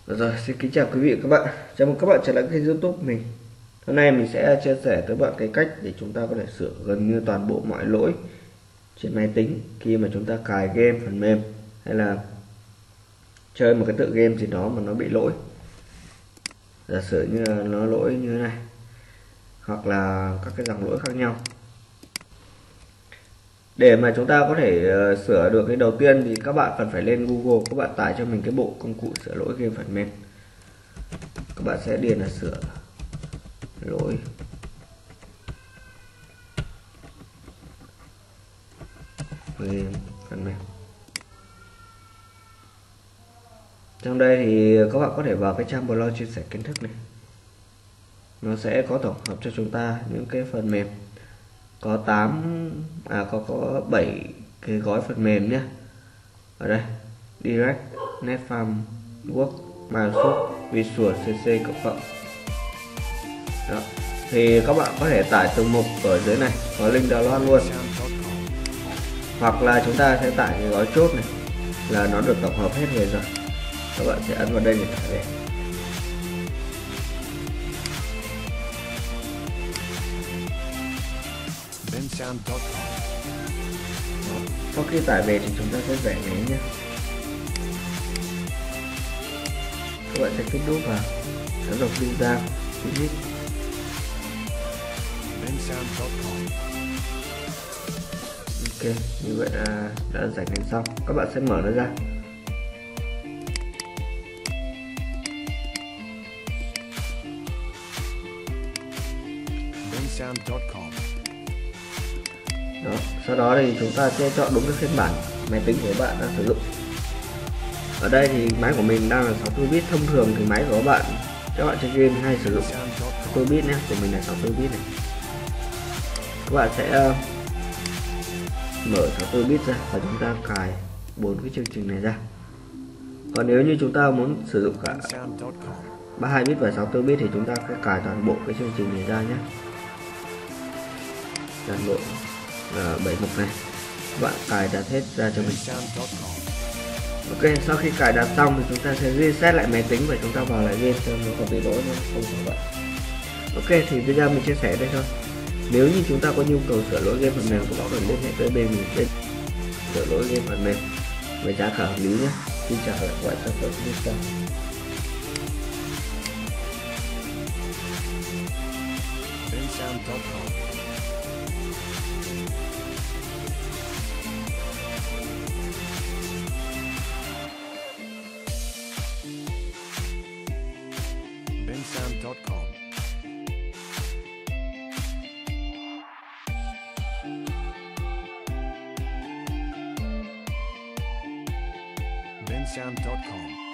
Rồi, xin kính chào quý vị và các bạn. Chào mừng các bạn trở lại kênh YouTube mình. Hôm nay mình sẽ chia sẻ tới bạn cái cách để chúng ta có thể sửa gần như toàn bộ mọi lỗi trên máy tính khi mà chúng ta cài game phần mềm hay là chơi một cái tựa game gì đó mà nó bị lỗi. Giả sử như là nó lỗi như thế này, hoặc là các cái dòng lỗi khác nhau. Để mà chúng ta có thể sửa được cái đầu tiên thì các bạn cần phải lên Google, các bạn tải cho mình cái bộ công cụ sửa lỗi game phần mềm. Các bạn sẽ điền là sửa lỗi game phần mềm. Trong đây thì các bạn có thể vào cái trang blog chia sẻ kiến thức này, nó sẽ có tổng hợp cho chúng ta những cái phần mềm có 7 cái gói phần mềm nhé. Ở đây Direct, Netfarm, Word, Microsoft Visual CC cộng. Đó. Thì các bạn có thể tải từng mục ở dưới này, có link download luôn, hoặc là chúng ta sẽ tải cái gói chốt này là nó được tổng hợp hết về rồi. Các bạn sẽ ấn vào đây để tải về. Sau khi tải về thì chúng ta sẽ giải nhé nhé. Các bạn sẽ kích đúp vào giáo dục lưu ra visit. Ok, như vậy là đã giải ngành xong. Các bạn sẽ mở nó ra. Đó, sau đó thì chúng ta sẽ chọn đúng cái phiên bản máy tính của bạn đang sử dụng. Ở đây thì máy của mình đang là 64 bit. Thông thường thì máy của các bạn chơi game hay sử dụng 64 bit nhé, của mình là 64 bit này. Các bạn sẽ mở 64 bit ra và chúng ta cài 4 cái chương trình này ra. Còn nếu như chúng ta muốn sử dụng cả 32 bit và 64 bit thì chúng ta sẽ cài toàn bộ cái chương trình này ra nhé. Toàn bộ 7 mục này các bạn cài đặt hết ra cho mình. Ok, sau khi cài đặt xong thì chúng ta sẽ reset lại máy tính và chúng ta vào lại game cho nó còn bị lỗi nữa, không phải vậy. Ok, thì video mình chia sẻ đây thôi. Nếu như chúng ta có nhu cầu sửa lỗi game phần mềm, các bạn cần liên hệ với bên mình bên sửa lỗi game phần mềm với giá cả hợp lý nhé. Xin chào và hẹn gặp lại trong video sau. bensound.com. bensound.com.